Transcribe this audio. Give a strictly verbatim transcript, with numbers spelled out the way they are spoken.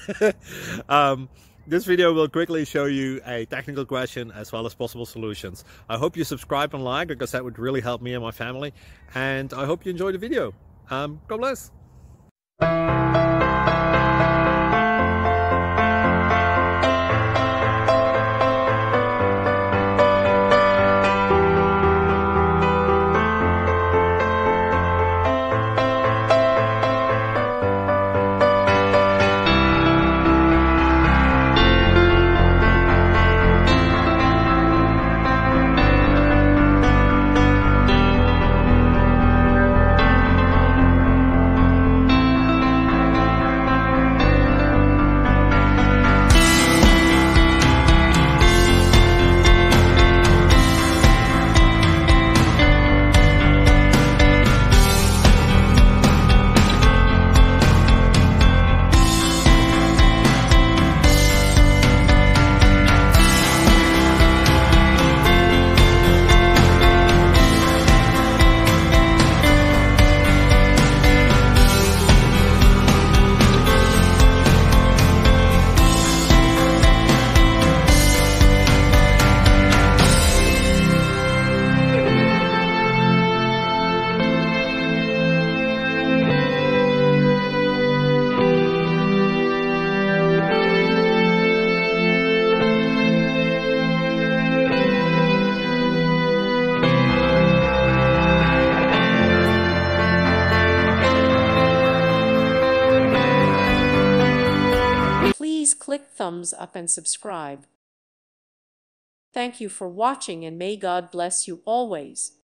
um, this video will quickly show you a technical question as well as possible solutions. I hope you subscribe and like, because that would really help me and my family. And I hope you enjoy the video. Um, God bless. Please click thumbs up and subscribe. Thank you for watching, and may God bless you always.